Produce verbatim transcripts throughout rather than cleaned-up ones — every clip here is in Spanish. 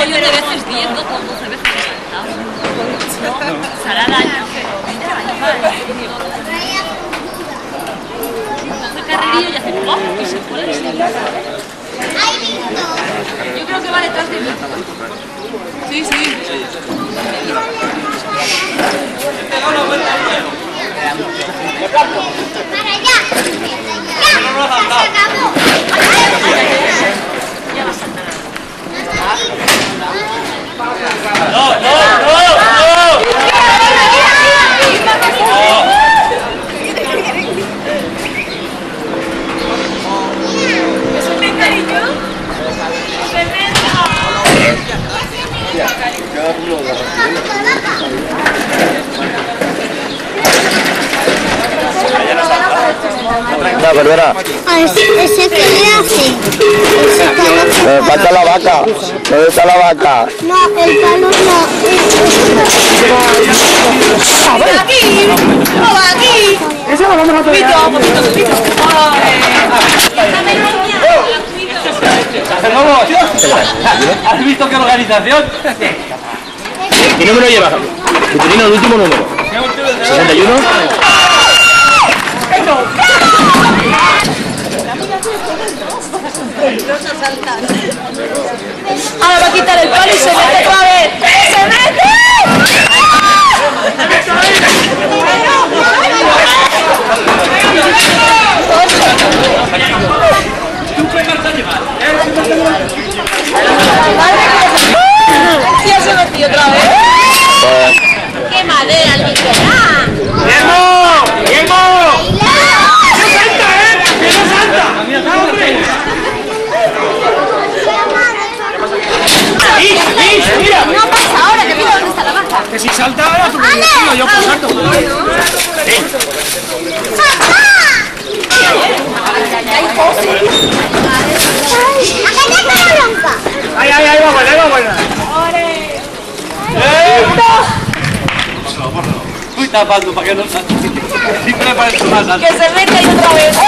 millón de veces, diez, doce veces he saltado. Se hará daño, pero mira, ahí va. Hace carrerillo y hace ¡pop! Y se pone y se llama. Yo creo que va detrás de mí. Sí, sí. ¡Para allá! ¡Ya! ¡Se acabó! Ya va a saltar. ¡No, no, no! ¿Es un cariño? No, perdona. Ese que le hace. Me falta la vaca. ¿Dónde está la vaca? No, el palo no. ¡Aquí! ¡Hola, aquí! Eso lo vamos a tocar. ¡Pito, poquito, pito! ¿Has visto qué organización? ¿Qué número lleva? Vitorino, el último número. ¿sesenta y uno? Ahora va a quitar el palo y se mete otra vez. ¡Se mete! ¡Ya se metió otra vez! ¡Qué madera, el Miguelán! ¡Diego! ¡Diego! ¡No salta, eh! ¡Que no salta! ¡Hombre! ¡Ish, ish, mira! No pasa ahora, que mira dónde está la vaca. Que si salta ahora tú me dices, yo pues salto. ¡Ay, ay, ay! ¡Vamos, ahí vamos! ¡Eh! Estoy tapando para que no salte. Siempre parece más alto. Que se mete ahí otra vez.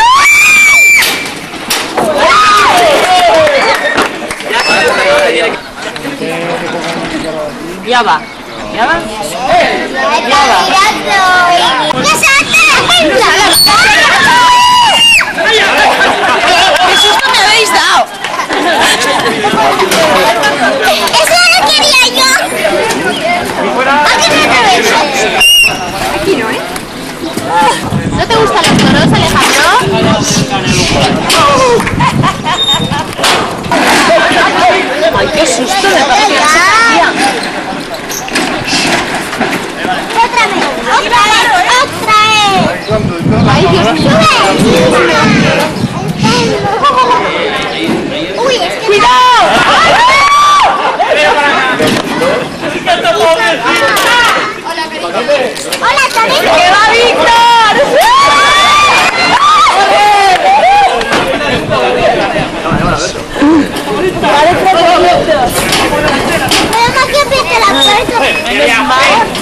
Ya va. ¿Ya va? ¡Ya va! ¡Ya salta! ¡Qué susto me habéis dado! ¡Eso lo quería yo! ¿A qué no te ves? Aquí no, ¿eh? ¿No te gustan los toros, Alejandro? ¡Ay, qué susto! Me parece que no se hacía. ¡Otra vez! ¡Otra vez! ¡Otra vez! ¡Ay, Dios mío! ¡Uy, es que... ¡Cuidado! ¡Hola, también! ¡Que va Víctor! Podemos que empiece la puerta.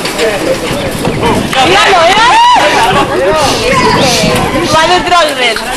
¡Míralo, eh! Va detrás de él.